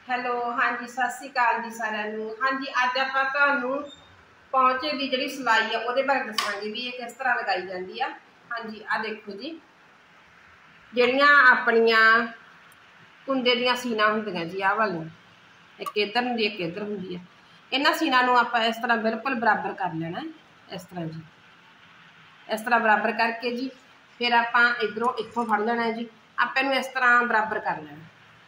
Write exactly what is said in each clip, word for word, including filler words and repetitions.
Hello, ਹਾਂਜੀ ਸਤਿ ਸ਼੍ਰੀ ਅਕਾਲ ਜੀ ਸਾਰਿਆਂ ਨੂੰ। ਹਾਂਜੀ ਅੱਜ ਆਪਾਂ ਤੁਹਾਨੂੰ ਪੌਂਚੇ ਦੀ ਜਿਹੜੀ ਸਿਲਾਈ ਆ ਉਹਦੇ ਬਾਰੇ ਦੱਸਾਂਗੇ ਵੀ ਇਹ ਕਿਸ ਤਰ੍ਹਾਂ ਲਗਾਈ ਜਾਂਦੀ ਆ। ਹਾਂਜੀ ਆ ਦੇਖੋ ਜੀ, ਜਿਹੜੀਆਂ ਆਪਣੀਆਂ ਕੁੰਡੇ ਦੀਆਂ ਸੀਨਾ ਹੁੰਦੀਆਂ ਜੀ ਆਹ ਵਾਲੀਆਂ, ਇੱਕ ਇੱਧਰ ਹੁੰਦੀ ਇੱਕ ਇੱਧਰ ਹੁੰਦੀ ਆ। ਇਹਨਾਂ ਸੀਨਾ ਨੂੰ ਆਪਾਂ ਇਸ ਤਰ੍ਹਾਂ ਬਿਲਕੁਲ ਬਰਾਬਰ ਕਰ ਲੈਣਾ, ਇਸ ਤਰ੍ਹਾਂ ਜੀ, ਇਸ ਤਰ੍ਹਾਂ ਬਰਾਬਰ ਕਰਕੇ ਜੀ ਫਿਰ ਆਪਾਂ ਇੱਧਰੋਂ ਇੱਥੋਂ ਫੜ ਲੈਣਾ ਜੀ। ਆਪਾਂ ਇਹਨੂੰ ਇਸ ਤਰ੍ਹਾਂ ਬਰਾਬਰ ਕਰ ਲੈਣਾ,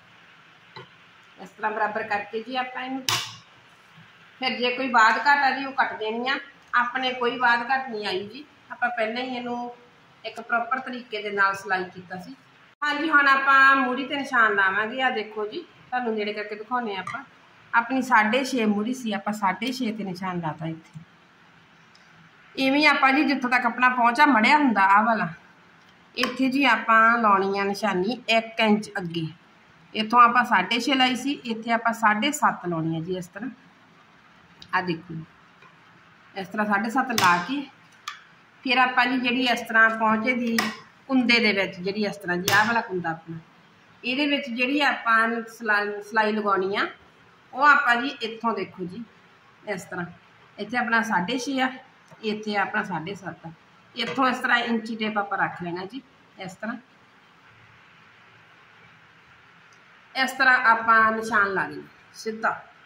इस तरह बराबर करके जी आप फिर जे कोई बात घट आ जी वो कट देनी आ। अपने कोई बात घट नहीं आई जी, आप पहले ही इनू एक प्रॉपर तरीके दे नाल सिलाई कीता सी। हाँ जी हुण आप मूरी ते निशान लावांगे। आ देखो जी, तुहानूं नेड़े करके दिखाउने आपां। अपनी साढ़े छे मूरी सी, आपां साढ़े छे ते निशान लाता इत्थे। इवें आपां जी जित्थों तक अपना पहुंचा मड़िया हुंदा आ वाला, इत्थे जी आपां लाउणी आ निशानी एक इंच अगे। इतों आप साढ़े छे लाई सी, इत्थे आप साढ़े सत्त लाउणी है जी। इस तरह आ देखो, इस तरह साढ़े सत्त ला के फिर आप जी जी इस तरह पहुंचे दी कुंदे दे विच जिहड़ी इस तरह जी आह वाला कुंदा अपना इहदे विच जिहड़ी आपां सिलाई सिलाई लगाउणी आ वो आप जी इत्थों देखो जी, इस तरह इत्थे अपना साढ़े छे आ, इत्थे अपना साढ़े सत्त आ। इत्थों इस तरह इंची टेप आप रख लेना जी। इस तरह इस तरह आप निशान ला देना सीधा।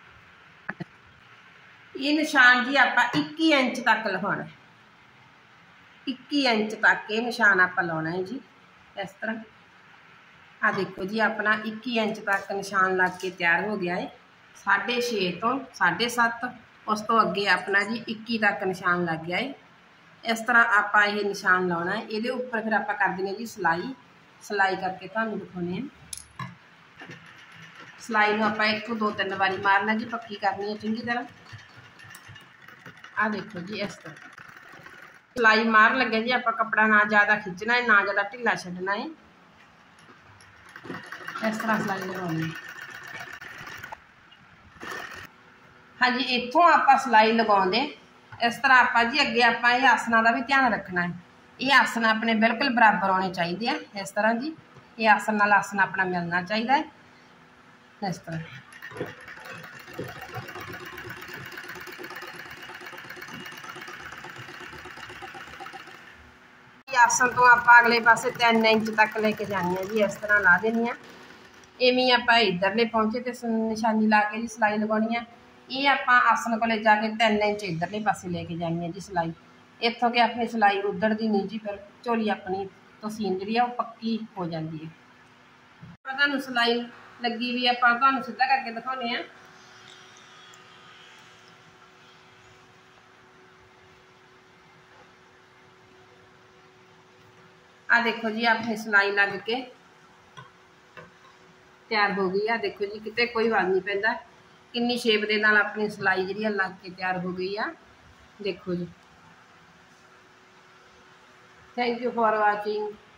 ये निशान जी आप इक्की इंच तक लगाना, इक्की इंच तक ये निशान आप लाना है जी। इस तरह आ देखो जी, अपना इक्की इंच तक निशान लग के तैयार हो गया है। साढ़े छे तो साढ़े सत्त, उस तो अगे अपना जी इक्की तक निशान लग गया है। इस तरह आप ये निशान लाना है। ये उपर फिर आप कर देने जी सिलाई। सिलाई करके तुहानूं दिखाउने हैं। सिलाई में आप एक दो तीन बारी मारना जी, पक्की करनी है चंगी तरह। आ देखो जी, इस तरह सिलाई मार लगे जी। आप कपड़ा ना ज़्यादा खिंचना है ना ज़्यादा ढिला छड्डना है। इस तरह सिलाई लगानी। हाँ जी, इत्थों आप सिलाई लगाते इस तरह आप जी अगे आप ये आसना का भी ध्यान रखना है। ये आसन अपने बिल्कुल बराबर आने चाहिए। इस तरह जी ये आसन नाल आसन अपना मिलना चाहिए। इस तरह आसन तो आप अगले पासे तीन इंच तक लेके जानी है जी। इस तरह ला देनी है। इवें आप इधरले पहुंचे तो निशानी ला के जी सिलाई लगानी है। ये आप आसन को जाके तीन इंच इधरले पासे लेके जानी है जी सिलाई। इतों के अपनी सिलाई उधड़ती नहीं जी, फिर झोली अपनी तो सीन जी वो पक्की हो जाती है। तुहानूं सिलाई लगी भी आप तुहानूं सीधा करके दिखाउने हैं। आ देखो जी, अपनी सिलाई लग के तैयार हो गई। आ देखो जी, किते कोई वाल नहीं पैंदा, किन्नी शेप दे नाल अपनी सिलाई जिहड़ी लग के तैयार हो गई आ। देखो जी। Thank you for watching.